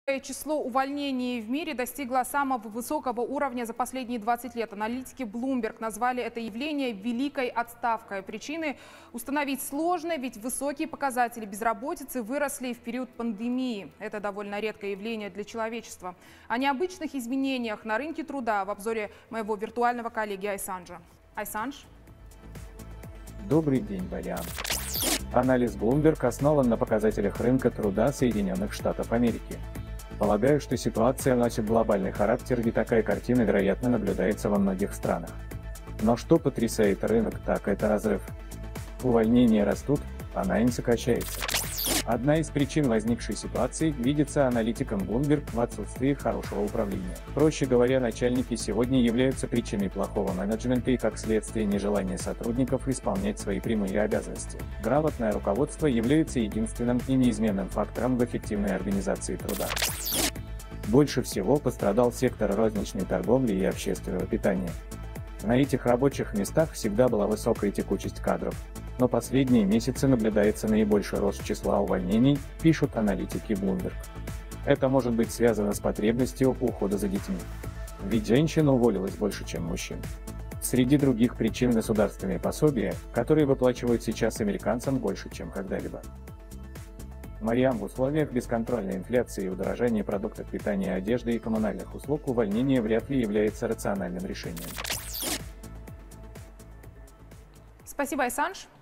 Число увольнений в мире достигло самого высокого уровня за последние 20 лет. Аналитики Bloomberg назвали это явление «великой отставкой». Причины установить сложно, ведь высокие показатели безработицы выросли в период пандемии. Это довольно редкое явление для человечества. О необычных изменениях на рынке труда в обзоре моего виртуального коллеги Айсанжа. Айсанж. Добрый день, Бариан. Анализ Bloomberg основан на показателях рынка труда Соединенных Штатов Америки. Полагаю, что ситуация носит глобальный характер, и такая картина, вероятно, наблюдается во многих странах. Но что потрясает рынок, так это разрыв. Увольнения растут, а найм сокращается. Одна из причин возникшей ситуации видится аналитикам Bloomberg в отсутствии хорошего управления. Проще говоря, начальники сегодня являются причиной плохого менеджмента и, как следствие, нежелания сотрудников исполнять свои прямые обязанности. Грамотное руководство является единственным и неизменным фактором в эффективной организации труда. Больше всего пострадал сектор розничной торговли и общественного питания. На этих рабочих местах всегда была высокая текучесть кадров, но последние месяцы наблюдается наибольший рост числа увольнений, пишут аналитики Bloomberg. Это может быть связано с потребностью ухода за детьми. Ведь женщин уволилось больше, чем мужчин. Среди других причин государственные пособия, которые выплачивают сейчас американцам больше, чем когда-либо. Мариам, в условиях бесконтрольной инфляции и удорожания продуктов питания, одежды и коммунальных услуг увольнение вряд ли является рациональным решением. Спасибо, Айсанж.